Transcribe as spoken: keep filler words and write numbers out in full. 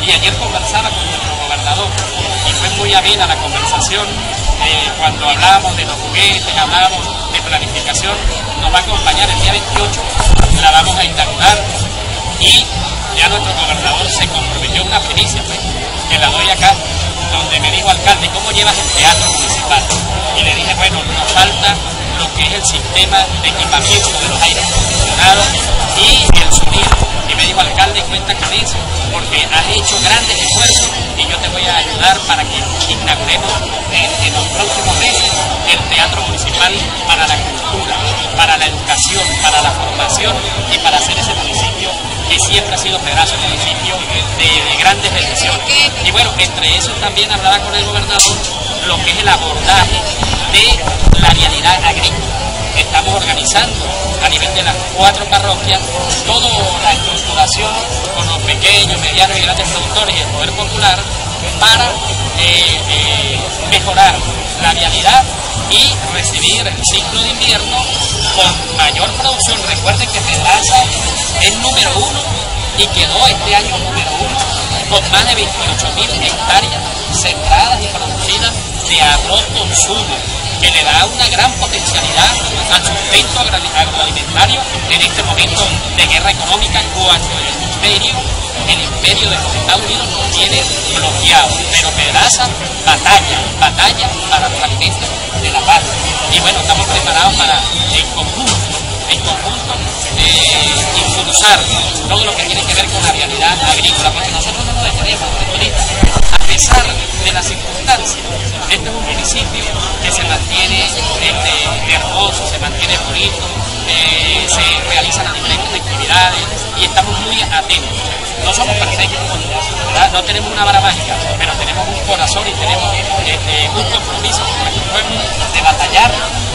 Y ayer conversaba con nuestro gobernador y fue muy amena la conversación. Eh, cuando hablábamos de los juguetes, hablábamos de planificación, nos va a acompañar el día veintiocho, la vamos a inaugurar y ya nuestro gobernador se comprometió una primicia, pues, que la doy acá, donde me dijo: alcalde, ¿cómo llevas el teatro municipal? Y le dije: bueno, nos falta lo que es el sistema de equipamiento de los aires acondicionados y el sonido. Y me dijo: alcalde, cuenta con eso, porque has hecho grandes esfuerzos y yo te voy a ayudar para que inauguremos en, en los próximos meses el teatro municipal para la cultura, para la educación, para la formación y para hacer ese municipio que siempre ha sido Pedraza, un municipio de, de grandes bendiciones. Y bueno, entre eso también hablaba con el gobernador lo que es el abordaje de la realidad agrícola. Estamos organizando a nivel de las cuatro parroquias toda la estructuración con los pequeños, medianos y grandes productores y el poder popular para eh, eh, mejorar la realidad y recibir el ciclo de invierno con mayor producción. Recuerden que Pedraza es número uno y quedó este año número uno con más de veintiocho mil hectáreas sembradas y producidas de arroz consumo, que le da una gran potencialidad al sustento agroalimentario en este momento de guerra económica, cuando el imperio, el imperio de los Estados Unidos nos tiene bloqueados. Pero Pedraza batalla, batalla para los alimentos de la paz. Y bueno, estamos preparados para, en conjunto, en conjunto, eh, impulsar todo lo que tiene que ver con la realidad agrícola, porque nosotros no nos detenemos, a pesar de las circunstancias. Este es un municipio que se mantiene este, hermoso, se mantiene bonito, eh, se realizan diferentes actividades y estamos muy atentos. No somos perfectos, ¿verdad? No tenemos una vara mágica, pero tenemos un corazón y tenemos este, un compromiso con nuestro pueblo de batallar